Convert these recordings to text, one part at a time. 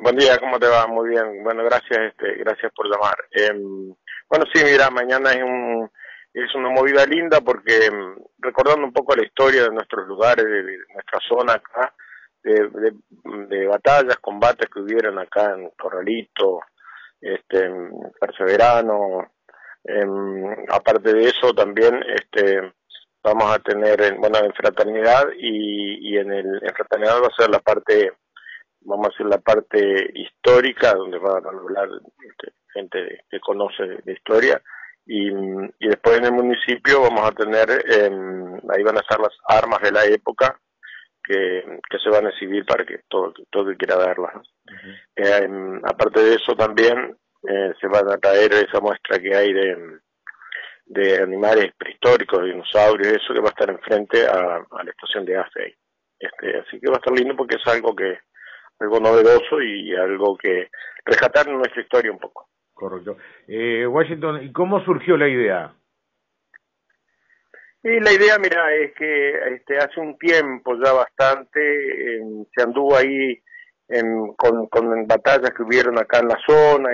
Buen día, ¿cómo te va? Muy bien. Bueno, gracias, gracias por llamar. Bueno, sí, mira, mañana es una movida linda porque recordando un poco la historia de nuestros lugares, de nuestra zona acá, de batallas, combates que hubieron acá en Corralito, en Perseverano. Aparte de eso, también vamos a tener, bueno, en Fraternidad y en Fraternidad va a ser la parte, vamos a hacer la parte histórica, donde van a hablar gente que conoce de historia, y después en el municipio vamos a tener, ahí van a estar las armas de la época que se van a exhibir para que todo el que quiera verlas, ¿no? Aparte de eso también se van a traer esa muestra que hay de animales prehistóricos, dinosaurios, eso que va a estar enfrente a la estación de AFE. Así que va a estar lindo porque es algo novedoso y algo que rescatar nuestra historia un poco. Correcto. Washington, ¿y cómo surgió la idea? Y la idea, mira, es que hace un tiempo ya bastante se anduvo ahí con batallas que hubieron acá en la zona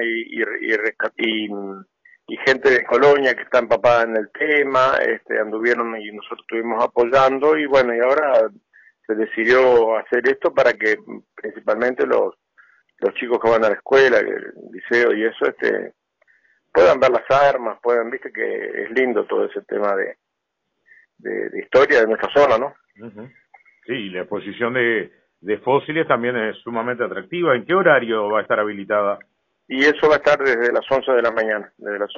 y gente de Colonia que está empapada en el tema, anduvieron y nosotros estuvimos apoyando y bueno, y ahora se decidió hacer esto para que principalmente los chicos que van a la escuela, el liceo y eso, puedan ver las armas, viste que es lindo todo ese tema de historia de nuestra zona, ¿no? Sí, la exposición de fósiles también es sumamente atractiva. ¿En qué horario va a estar habilitada? Y eso va a estar desde las 11 de la mañana,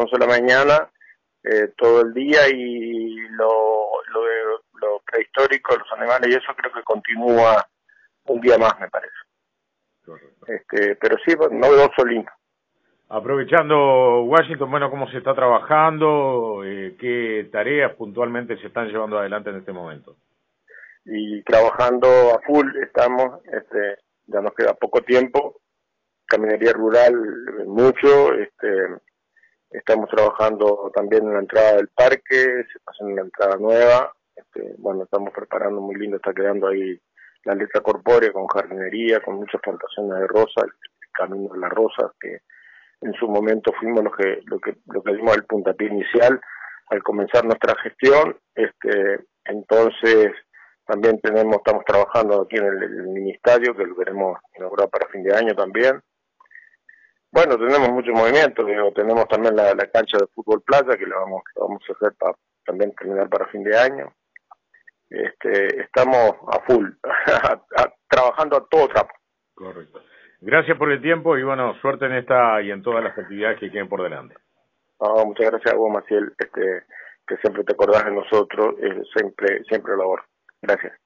todo el día, y lo prehistórico, los animales y eso creo que continúa un día más, me parece. Correcto. Pero sí, novedoso, lindo. Aprovechando, Washington, bueno, ¿cómo se está trabajando? ¿Qué tareas puntualmente se están llevando adelante en este momento? Y trabajando a full estamos, ya nos queda poco tiempo, caminaría rural mucho, estamos trabajando también en la entrada del parque, se está haciendo una entrada nueva, bueno, estamos preparando muy lindo, está quedando ahí la letra corpórea con jardinería, con muchas plantaciones de rosas, el camino de las rosas, que en su momento fuimos lo que dimos el puntapié inicial al comenzar nuestra gestión. Entonces también estamos trabajando aquí en el ministerio, que lo queremos inaugurar para fin de año también. Bueno, tenemos mucho movimiento, tenemos también la cancha de fútbol playa que la vamos a hacer para también terminar para fin de año. Estamos a full, trabajando a todo trapo. Correcto. Gracias por el tiempo y bueno, suerte en esta y en todas las actividades que queden por delante. Muchas gracias a vos, Maciel, que siempre te acordás de nosotros, siempre labor. Gracias.